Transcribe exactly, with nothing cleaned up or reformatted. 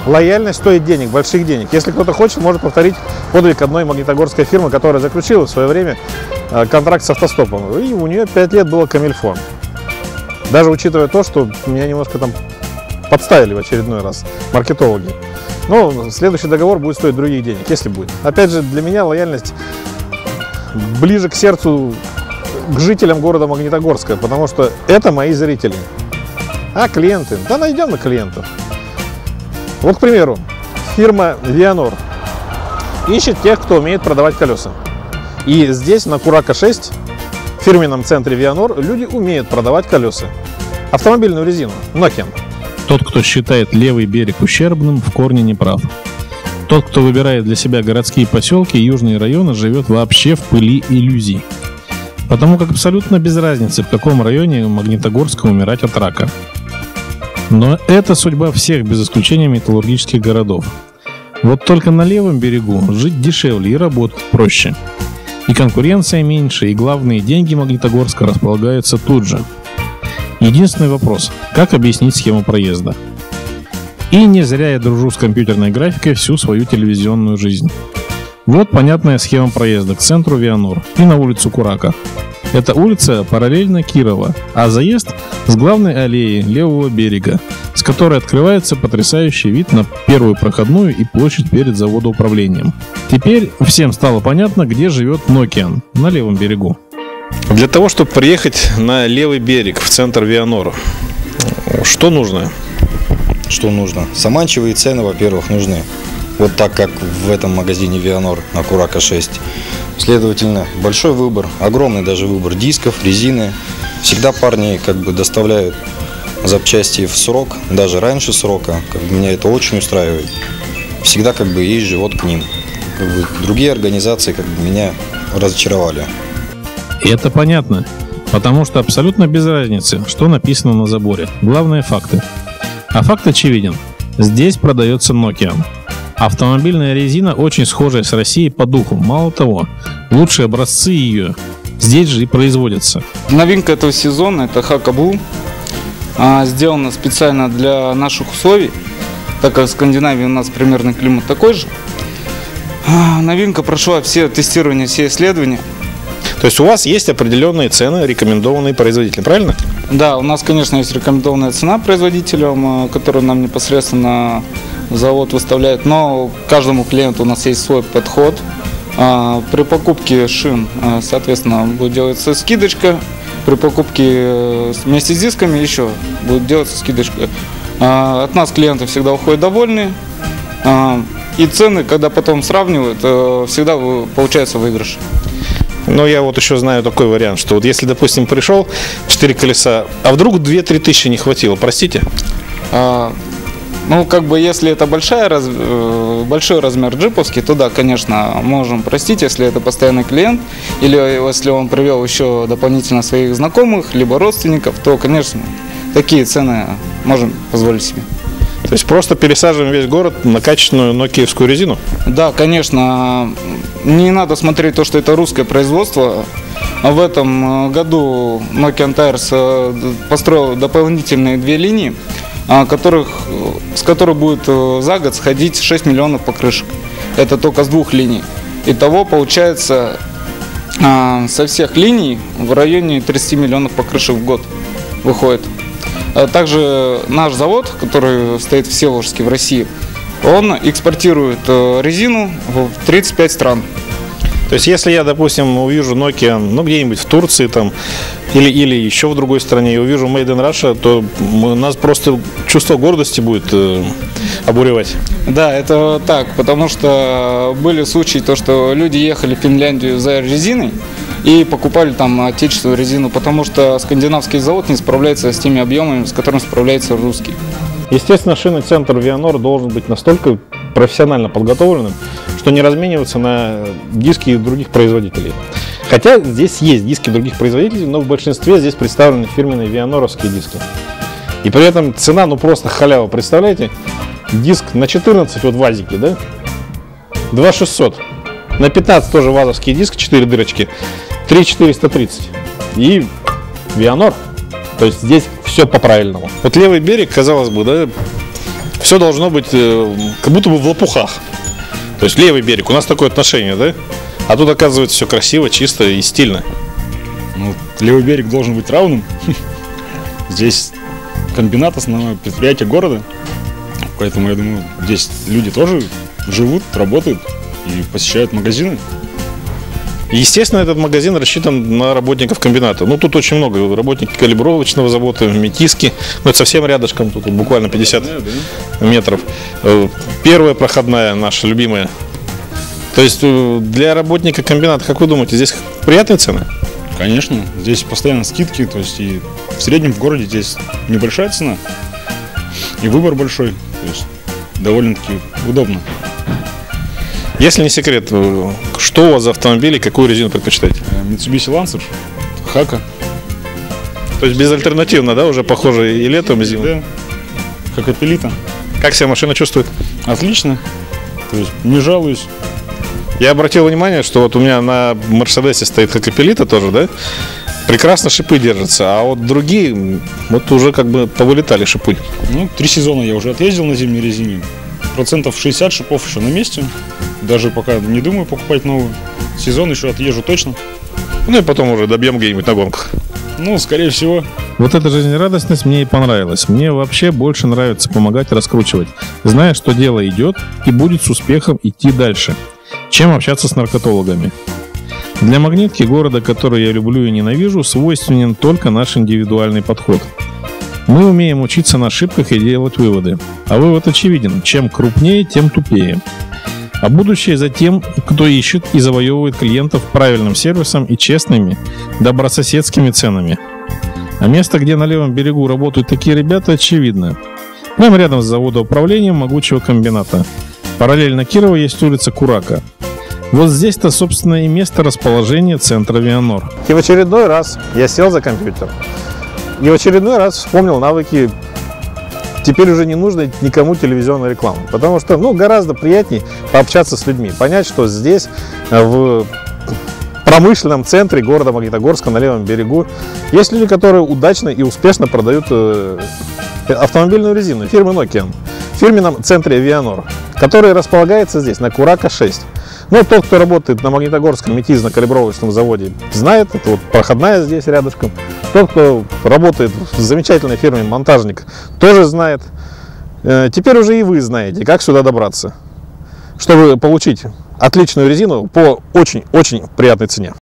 Лояльность стоит денег, больших денег. Если кто-то хочет, может повторить подвиг одной магнитогорской фирмы, которая заключила в свое время контракт с автостопом. И у нее пять лет было камильфо. Даже учитывая то, что меня немножко там подставили в очередной раз маркетологи. Но следующий договор будет стоить других денег, если будет. Опять же, для меня лояльность ближе к сердцу, к жителям города Магнитогорска, потому что это мои зрители. А клиенты? Да найдем на клиентов. Вот, к примеру, фирма Вианор ищет тех, кто умеет продавать колеса. И здесь, на Курака шесть, в фирменном центре Вианор, люди умеют продавать колеса. Автомобильную резину, Nokian. Тот, кто считает левый берег ущербным, в корне не прав. Тот, кто выбирает для себя городские поселки и южные районы, живет вообще в пыли иллюзий. Потому как абсолютно без разницы, в каком районе Магнитогорска умирать от рака. Но это судьба всех, без исключения металлургических городов. Вот только на левом берегу жить дешевле и работать проще. И конкуренция меньше, и главные деньги Магнитогорска располагаются тут же. Единственный вопрос – как объяснить схему проезда? И не зря я дружу с компьютерной графикой всю свою телевизионную жизнь. Вот понятная схема проезда к центру Вианор и на улицу Курака. Эта улица параллельно Кирова, а заезд с главной аллеи левого берега, с которой открывается потрясающий вид на первую проходную и площадь перед заводоуправлением. Теперь всем стало понятно, где живет Nokian на левом берегу. Для того, чтобы приехать на левый берег, в центр Вианора, что нужно? Что нужно? Заманчивые цены, во-первых, нужны. Вот так, как в этом магазине Вианор на Курака шесть. Следовательно, большой выбор, огромный даже выбор дисков, резины. Всегда парни как бы доставляют запчасти в срок, даже раньше срока. Как бы меня это очень устраивает. Всегда как бы есть живот к ним. Как бы другие организации как бы меня разочаровали. И это понятно, потому что абсолютно без разницы, что написано на заборе. Главное — факты. А факт очевиден. Здесь продается Nokian. Автомобильная резина очень схожая с Россией по духу. Мало того, лучшие образцы ее здесь же и производятся. Новинка этого сезона — это Hakkablu. Сделана специально для наших условий, так как в Скандинавии у нас примерно климат такой же. Новинка прошла все тестирования, все исследования. То есть у вас есть определенные цены, рекомендованные производителям, правильно? Да, у нас, конечно, есть рекомендованная цена производителям, которую нам непосредственно завод выставляет, но каждому клиенту у нас есть свой подход. При покупке шин, соответственно, будет делаться скидочка. При покупке вместе с дисками еще будет делаться скидочка. От нас клиенты всегда уходят довольны. И цены, когда потом сравнивают, всегда получается выигрыш. Но я вот еще знаю такой вариант, что вот если, допустим, пришел четыре колеса, а вдруг две-три тысячи не хватило, простите? А, ну, как бы, если это большая, раз, большой размер джиповский, то да, конечно, можем простить, если это постоянный клиент, или если он привел еще дополнительно своих знакомых, либо родственников, то, конечно, такие цены можем позволить себе. То есть просто пересаживаем весь город на качественную нокиевскую резину? Да, конечно. Не надо смотреть то, что это русское производство. В этом году Nokian Tires построил дополнительные две линии, которых, с которых будет за год сходить шесть миллионов покрышек. Это только с двух линий. Итого получается со всех линий в районе тридцати миллионов покрышек в год выходит. Также наш завод, который стоит в Всеволожске в России, он экспортирует резину в тридцать пять стран. То есть, если я, допустим, увижу Nokian, ну, где-нибудь в Турции там, или, или еще в другой стране, и увижу Made in Russia, то нас просто чувство гордости будет э, обуревать. Да, это так, потому что были случаи, то, что люди ехали в Финляндию за резиной и покупали там отечественную резину, потому что скандинавский завод не справляется с теми объемами, с которыми справляется русский. Естественно, шинный центр Вианор должен быть настолько профессионально подготовленным, что не размениваться на диски других производителей. Хотя здесь есть диски других производителей, но в большинстве здесь представлены фирменные вианоровские диски. И при этом цена, ну просто халява. Представляете? Диск на четырнадцать, вот вазики, да? два тысячи шестьсот. На пятнадцать тоже вазовский диск, четыре дырочки. три тысячи четыреста тридцать. И Вианор. То есть здесь все по-правильному. Вот левый берег, казалось бы, да, все должно быть э, как будто бы в лопухах. То есть левый берег, у нас такое отношение, да? А тут оказывается все красиво, чисто и стильно. Ну, левый берег должен быть равным. Здесь комбинат, основное предприятие города. Поэтому, я думаю, здесь люди тоже живут, работают и посещают магазины. Естественно, этот магазин рассчитан на работников комбината. Ну, тут очень много. Работники калибровочного завода, метиски. Ну, это совсем рядышком, тут буквально пятьдесят метров. Первая проходная, наша любимая. То есть для работника комбината, как вы думаете, здесь приятные цены? Конечно, здесь постоянно скидки, то есть и в среднем в городе здесь небольшая цена и выбор большой, то есть довольно-таки удобно. Если не секрет, что у вас за автомобили, какую резину предпочитаете? Mitsubishi Lancer, Хака. То есть безальтернативно, да, уже похоже и летом, и зимой? Да, Хакапелита. Как себя машина чувствует? Отлично, то есть не жалуюсь. Я обратил внимание, что вот у меня на Мерседесе стоит Хакапелита тоже, да? Прекрасно шипы держатся, а вот другие, вот уже как бы повылетали шипы. Ну, три сезона я уже отъездил на зимней резине. Процентов шестьдесят шипов еще на месте. Даже пока не думаю покупать новую. Сезон еще отъезжу точно. Ну и потом уже добьем где-нибудь на гонках. Ну, скорее всего. Вот эта жизнерадостность мне и понравилась. Мне вообще больше нравится помогать раскручивать, зная, что дело идет и будет с успехом идти дальше, чем общаться с наркотологами. Для магнитки города, который я люблю и ненавижу, свойственен только наш индивидуальный подход. Мы умеем учиться на ошибках и делать выводы. А вывод очевиден. Чем крупнее, тем тупее. А будущее за тем, кто ищет и завоевывает клиентов правильным сервисом и честными, добрососедскими ценами. А место, где на левом берегу работают такие ребята, очевидно. Прямо рядом с заводоуправлением могучего комбината. Параллельно Кирову есть улица Курака. Вот здесь-то, собственно, и место расположения центра Вианор. И в очередной раз я сел за компьютер. И в очередной раз вспомнил навыки теперь уже не нужно никому телевизионной рекламы. Потому что, ну, гораздо приятнее пообщаться с людьми. Понять, что здесь, в промышленном центре города Магнитогорска на левом берегу, есть люди, которые удачно и успешно продают автомобильную резину фирмы Nokian в фирменном центре Вианор, который располагается здесь, на Курака шесть. Но тот, кто работает на Магнитогорском метизно-калибровочном заводе, знает, это вот проходная здесь рядышком. Тот, кто работает в замечательной фирме «Монтажник», тоже знает. Теперь уже и вы знаете, как сюда добраться, чтобы получить отличную резину по очень-очень приятной цене.